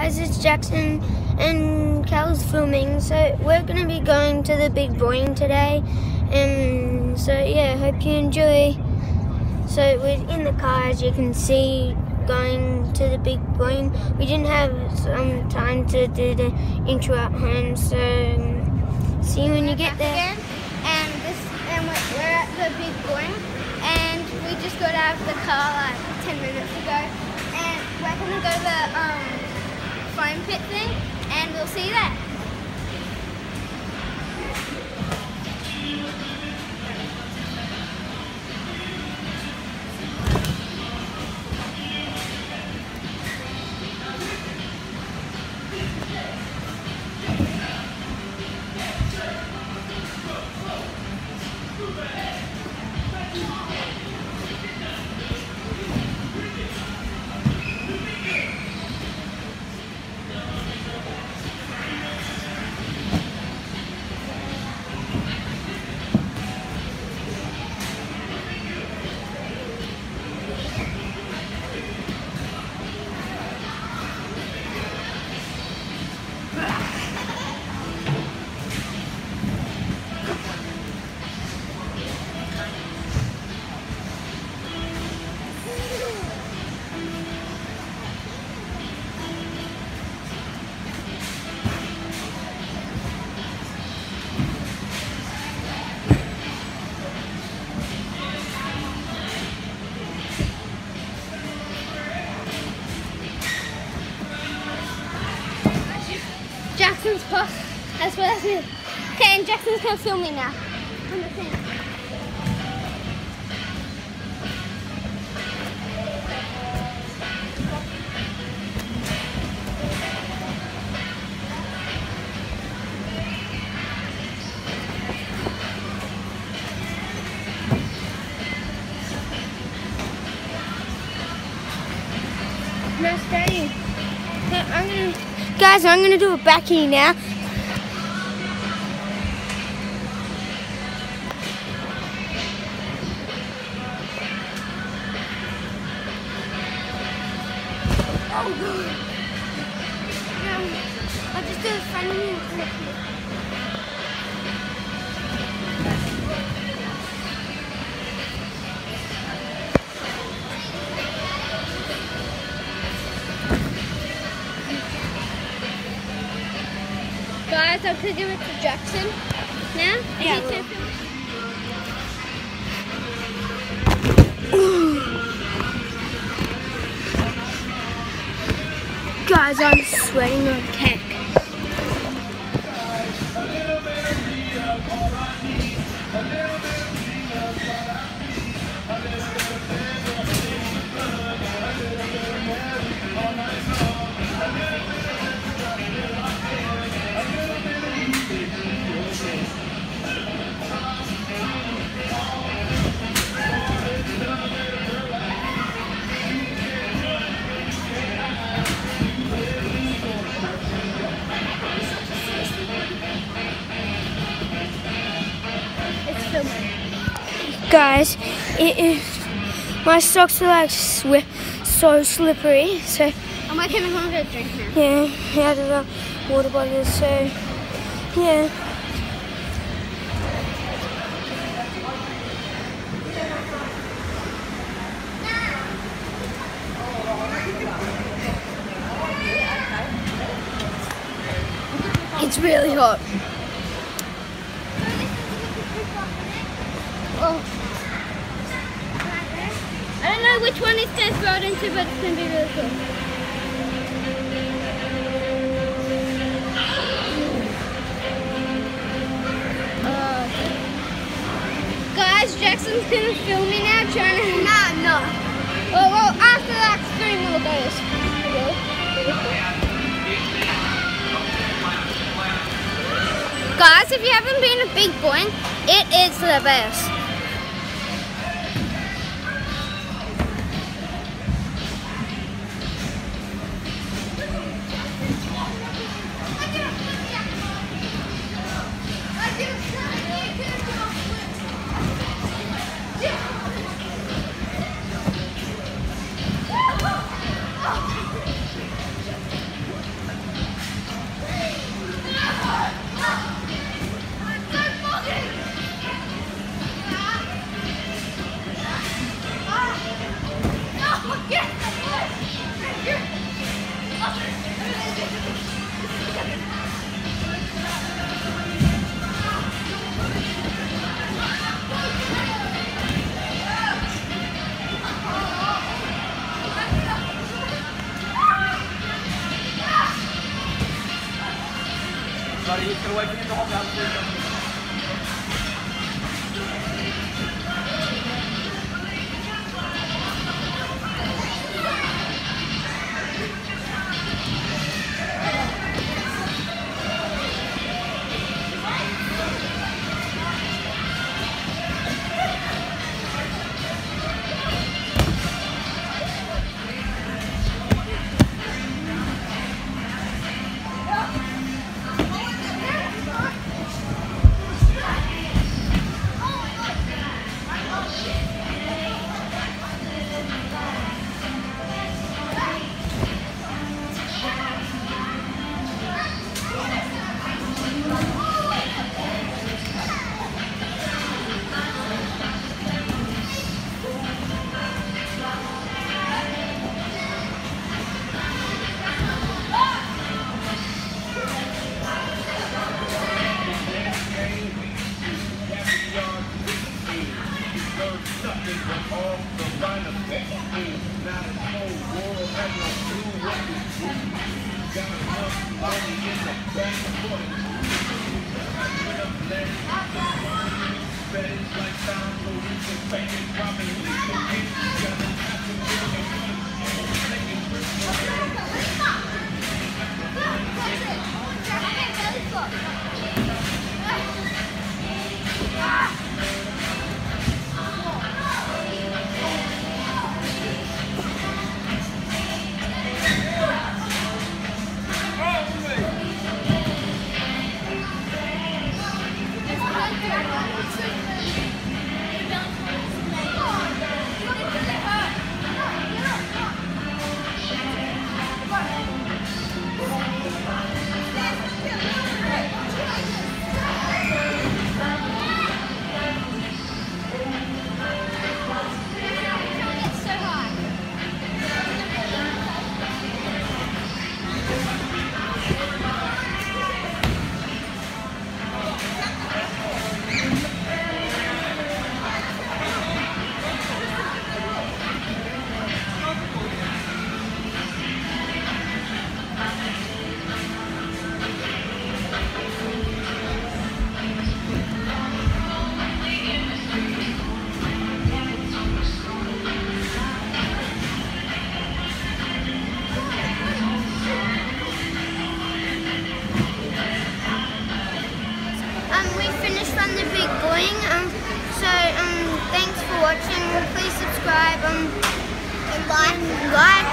guys, it's Jackson and Cal's filming, so we're going to be going to the Big Boing today, and so yeah, hope you enjoy. So we're in the car, as you can see, going to the Big Boing. We didn't have some time to do the intro at home, so see you when you get there. Again, and we're at the Big Boing, and we just got out of the car like 10 minutes ago, and we're gonna go to the foam pit thing, and we'll see you there. Jackson's boss as well as me. Okay, and Jackson's gonna film me now. On the thing. No, stay. Guys, I'm gonna do a backie now. Oh god. I'll just do the front of me. Guys, I'm gonna give it to Jackson now. Yeah, guys, I'm sweating on cake. Guys, my socks are like so slippery, so I'm making a hunger drink now. yeah, out of the water bottle, so yeah. It's really hot. Oh. I don't know which one it's going to throw it into, but it's going to be really cool. Guys, Jackson's going to film me now trying to... No. Oh, well, after that 3 more goes. Guys, if you haven't been to Big Boing, it is the best. Buddy, you can wait for you to hop out. Thanks for watching. Please subscribe and like